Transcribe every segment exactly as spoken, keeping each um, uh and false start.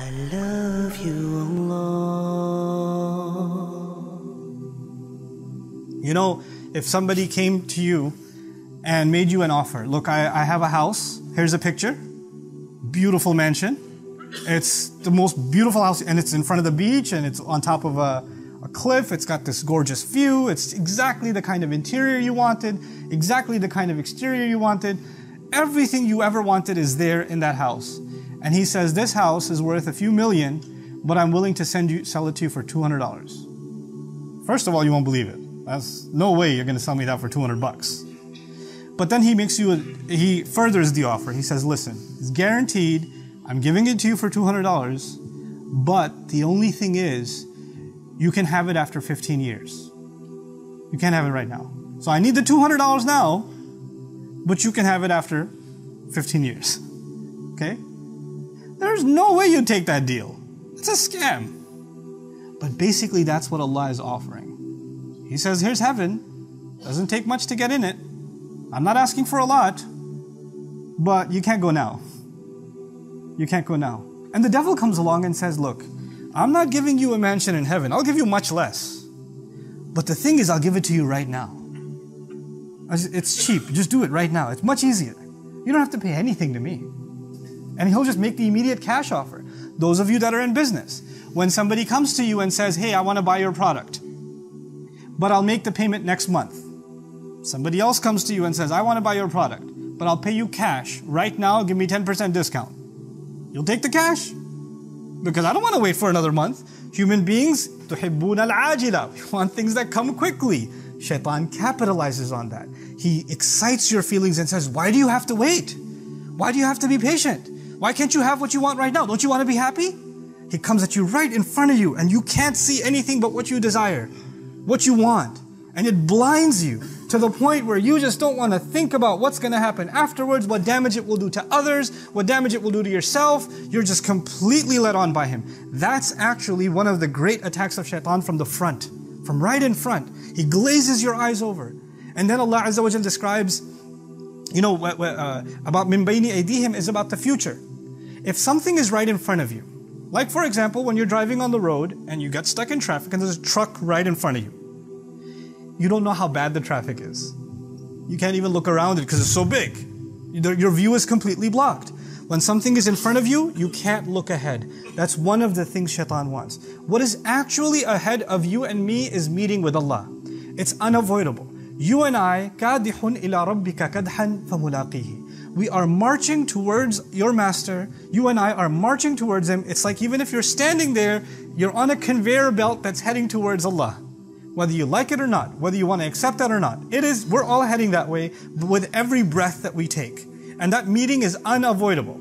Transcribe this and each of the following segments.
I love you, Allah. You know, if somebody came to you and made you an offer, look, I, I have a house, here's a picture, beautiful mansion. It's the most beautiful house, and it's in front of the beach, and it's on top of a, a cliff. It's got this gorgeous view. It's exactly the kind of interior you wanted, exactly the kind of exterior you wanted. Everything you ever wanted is there in that house. And he says, this house is worth a few million, but I'm willing to send you, sell it to you for two hundred dollars. First of all, you won't believe it. That's no way you're going to sell me that for two hundred bucks. But then he makes you, a, he furthers the offer. He says, listen, it's guaranteed. I'm giving it to you for two hundred dollars, but the only thing is, you can have it after fifteen years. You can't have it right now. So I need the two hundred dollars now, but you can have it after fifteen years. Okay? There's no way you'd take that deal. It's a scam. But basically that's what Allah is offering. He says, here's heaven. Doesn't take much to get in it. I'm not asking for a lot, but you can't go now. You can't go now. And the devil comes along and says, look, I'm not giving you a mansion in heaven. I'll give you much less. But the thing is, I'll give it to you right now. It's cheap. Just do it right now. It's much easier. You don't have to pay anything to me. And he'll just make the immediate cash offer. Those of you that are in business, when somebody comes to you and says, hey, I want to buy your product, but I'll make the payment next month. Somebody else comes to you and says, I want to buy your product, but I'll pay you cash right now. Give me ten percent discount. You'll take the cash? Because I don't want to wait for another month. Human beings, تُحِبُّونَ الْعَاجِلَةِ. We want things that come quickly. Shaitan capitalizes on that. He excites your feelings and says, why do you have to wait? Why do you have to be patient? Why can't you have what you want right now? Don't you want to be happy? He comes at you right in front of you, and you can't see anything but what you desire, what you want. And it blinds you to the point where you just don't want to think about what's going to happen afterwards, what damage it will do to others, what damage it will do to yourself. You're just completely led on by him. That's actually one of the great attacks of shaitan from the front, from right in front. He glazes your eyes over. And then Allah Azza wa Jal describes, you know, uh, about min bayni aydihim is about the future. If something is right in front of you, like for example, when you're driving on the road and you get stuck in traffic and there's a truck right in front of you, you don't know how bad the traffic is. You can't even look around it because it's so big. Your view is completely blocked. When something is in front of you, you can't look ahead. That's one of the things shaitan wants. What is actually ahead of you and me is meeting with Allah. It's unavoidable. You and I, كَادِحٌ إِلَىٰ رَبِّكَ كَدْحًا فَمُلَاقِيهِ. We are marching towards your master. You and I are marching towards him. It's like even if you're standing there, you're on a conveyor belt that's heading towards Allah. Whether you like it or not, whether you want to accept that or not, it is, we're all heading that way with every breath that we take. And that meeting is unavoidable.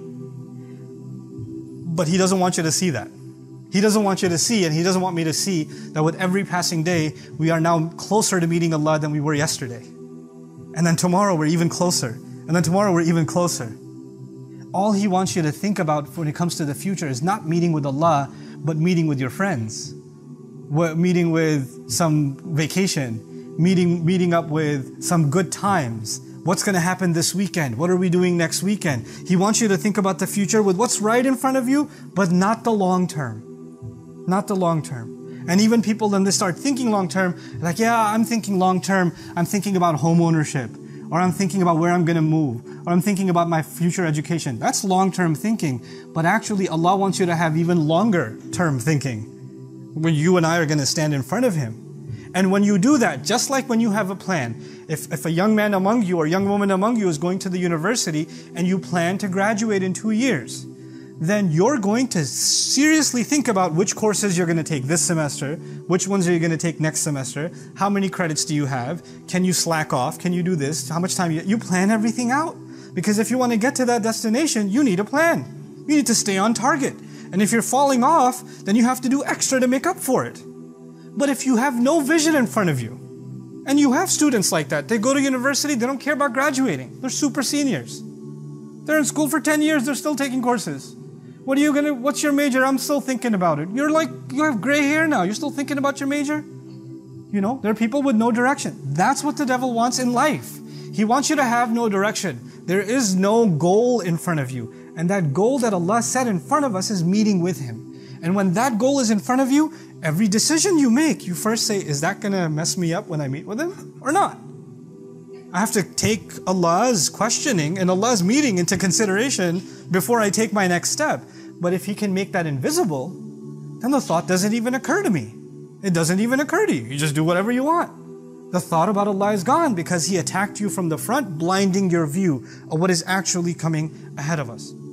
But he doesn't want you to see that. He doesn't want you to see, and he doesn't want me to see that with every passing day, we are now closer to meeting Allah than we were yesterday. And then tomorrow we're even closer. And then tomorrow we're even closer. All he wants you to think about when it comes to the future is not meeting with Allah, but meeting with your friends. Meeting with some vacation, meeting, meeting up with some good times. What's going to happen this weekend? What are we doing next weekend? He wants you to think about the future with what's right in front of you, but not the long term. Not the long term. And even people, then they start thinking long term, like, yeah, I'm thinking long term. I'm thinking about home ownership, or I'm thinking about where I'm going to move, or I'm thinking about my future education. That's long term thinking. But actually, Allah wants you to have even longer term thinking, when you and I are going to stand in front of him. And when you do that, just like when you have a plan, if, if a young man among you or young woman among you is going to the university and you plan to graduate in two years, then you're going to seriously think about which courses you're going to take this semester, which ones are you going to take next semester, how many credits do you have, can you slack off, can you do this, how much time you, you plan everything out. Because if you want to get to that destination, you need a plan. You need to stay on target. And if you're falling off, then you have to do extra to make up for it. But if you have no vision in front of you, and you have students like that, they go to university, they don't care about graduating. They're super seniors. They're in school for ten years, they're still taking courses. What are you gonna, what's your major? I'm still thinking about it. You're like, you have gray hair now, you're still thinking about your major? You know, there are people with no direction. That's what the devil wants in life. He wants you to have no direction. There is no goal in front of you. And that goal that Allah set in front of us is meeting with Him. And when that goal is in front of you, every decision you make, you first say, is that going to mess me up when I meet with Him or not? I have to take Allah's questioning and Allah's meeting into consideration before I take my next step. But if He can make that invisible, then the thought doesn't even occur to me. It doesn't even occur to you. You just do whatever you want. The thought about Allah is gone because He attacked you from the front, blinding your view of what is actually coming ahead of us.